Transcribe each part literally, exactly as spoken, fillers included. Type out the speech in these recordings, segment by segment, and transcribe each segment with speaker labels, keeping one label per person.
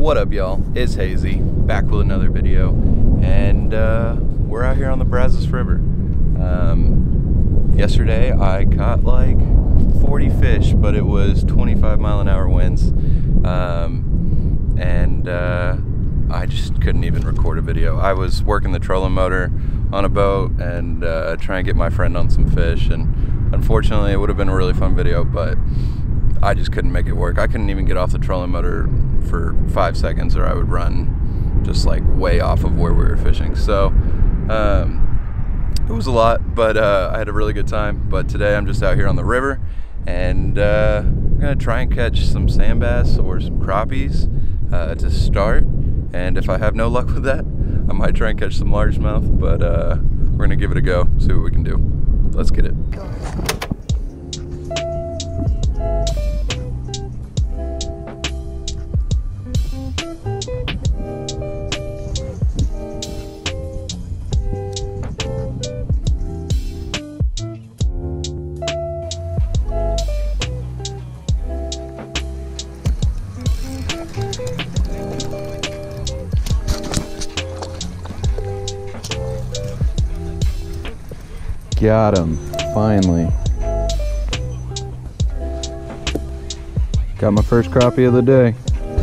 Speaker 1: What up, y'all? It's Hazy, back with another video, and uh, we're out here on the Brazos River. Um, yesterday I caught like forty fish, but it was twenty-five mile an hour winds, um, and uh, I just couldn't even record a video. I was working the trolling motor on a boat and uh, trying to get my friend on some fish, and unfortunately it would have been a really fun video, but I just couldn't make it work. I couldn't even get off the trolling motor for five seconds or I would run just like way off of where we were fishing. So um, it was a lot, but uh, I had a really good time. But today I'm just out here on the river, and uh, I'm gonna try and catch some sand bass or some crappies uh, to start. And if I have no luck with that, I might try and catch some largemouth, but uh, we're gonna give it a go, see what we can do. Let's get it. Got him, finally. Got my first crappie of the day.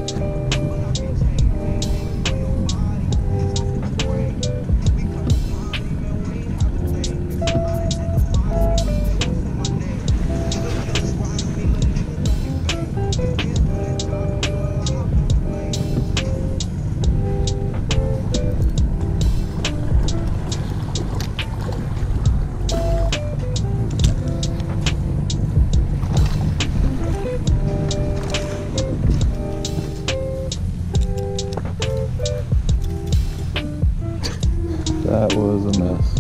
Speaker 1: That was a mess.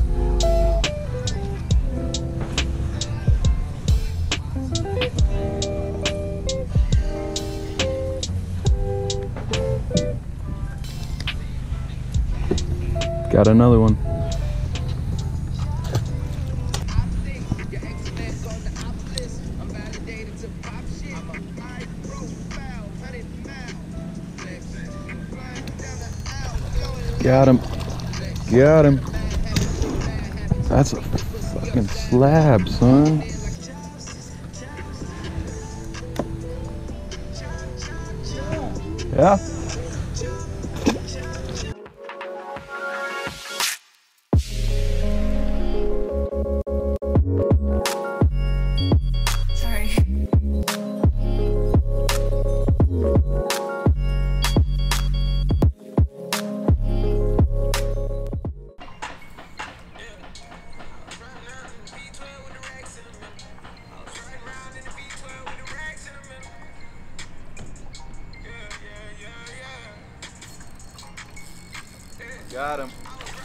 Speaker 1: Got another one. Got him. Got him. That's a fucking slab, son. Yeah. Got him.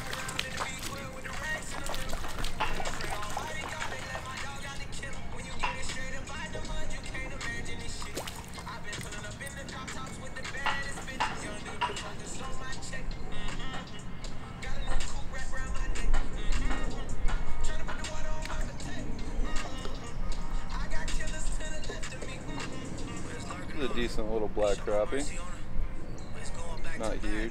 Speaker 1: This is a decent little black crappie. Not huge.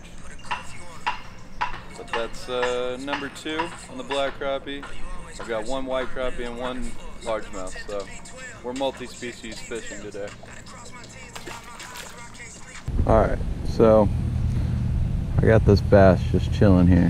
Speaker 1: But that's uh, number two on the black crappie. I've got one white crappie and one largemouth, so we're multi-species fishing today. Alright, so I got this bass just chilling here,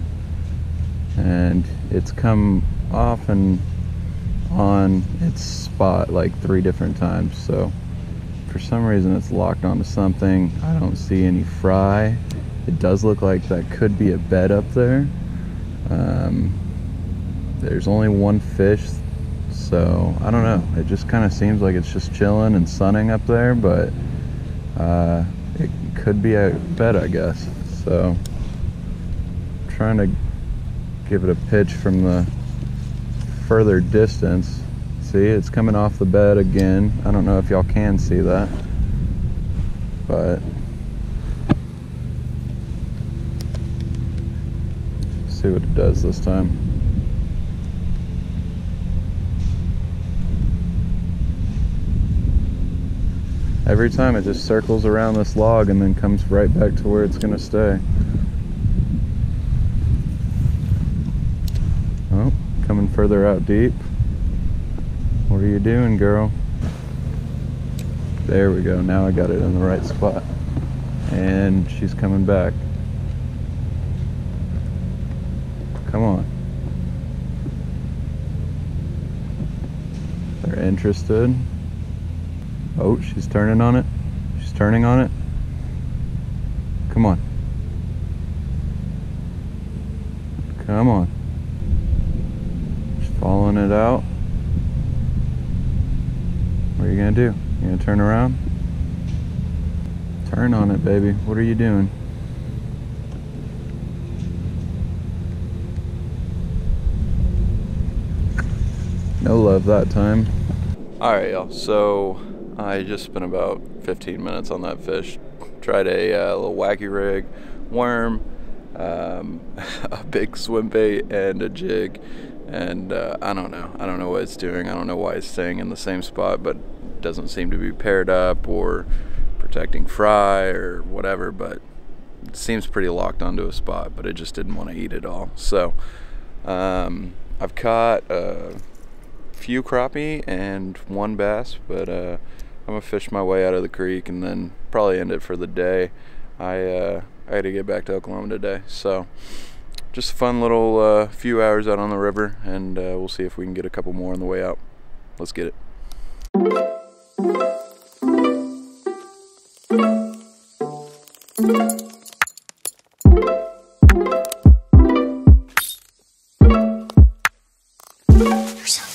Speaker 1: and it's come off and on its spot like three different times, so for some reason it's locked onto something. I don't see any fry. It does look like that could be a bed up there. Um, there's only one fish, so I don't know. It just kind of seems like it's just chilling and sunning up there, but uh, it could be a bed, I guess. So I'm trying to give it a pitch from the further distance. See, it's coming off the bed again. I don't know if y'all can see that, but see what it does this time. Every time it just circles around this log and then comes right back to where it's gonna stay. Oh, coming further out deep. What are you doing, girl? There we go, now I got it in the right spot. And she's coming back. Come on. They're interested. Oh, she's turning on it. She's turning on it. Come on. Come on. She's following it out. What are you gonna do? You gonna turn around? Turn on it, baby. What are you doing? No love that time. Alright, y'all. So I just spent about fifteen minutes on that fish. Tried a uh, little wacky rig, worm, um, a big swim bait, and a jig. And uh, I don't know. I don't know what it's doing. I don't know why it's staying in the same spot, but it doesn't seem to be paired up or protecting fry or whatever. But it seems pretty locked onto a spot, but it just didn't want to eat it all. So um, I've caught a few crappie and one bass, but uh, I'm gonna fish my way out of the creek and then probably end it for the day. I uh, I had to get back to Oklahoma today, so just a fun little uh, few hours out on the river, and uh, we'll see if we can get a couple more on the way out. Let's get it.
Speaker 2: You're so